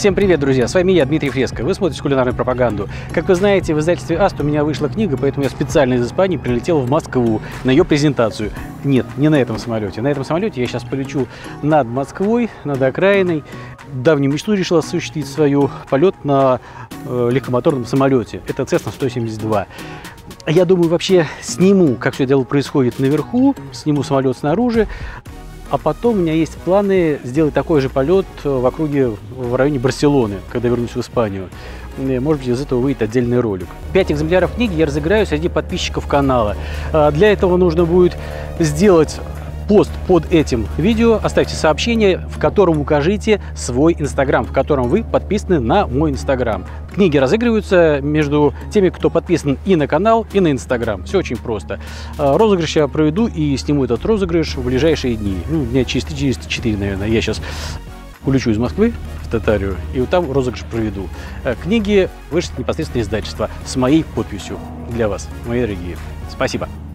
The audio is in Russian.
Всем привет, друзья! С вами я, Дмитрий Фреско. Вы смотрите кулинарную пропаганду. Как вы знаете, в издательстве АСТ у меня вышла книга, поэтому я специально из Испании прилетел в Москву на ее презентацию. Нет, не на этом самолете. На этом самолете я сейчас полечу над Москвой, над окраиной. Давнюю мечту решил осуществить свою полет на легкомоторном самолете. Это Cessna 172. Я думаю, вообще сниму, как все дело происходит наверху, сниму самолет снаружи. А потом у меня есть планы сделать такой же полет в округе, в районе Барселоны, когда вернусь в Испанию. Может быть, из этого выйдет отдельный ролик. 5 экземпляров книги я разыграю среди подписчиков канала. Для этого нужно будет сделать пост под этим видео, оставьте сообщение, в котором укажите свой Инстаграм, в котором вы подписаны на мой Инстаграм. Книги разыгрываются между теми, кто подписан и на канал, и на Инстаграм. Все очень просто. Розыгрыш я проведу и сниму этот розыгрыш в ближайшие дни. Ну, дня через 4, наверное. Я сейчас улечу из Москвы в Татарию, и вот там розыгрыш проведу. Книги вышлют непосредственно издательства с моей подписью для вас, мои дорогие. Спасибо.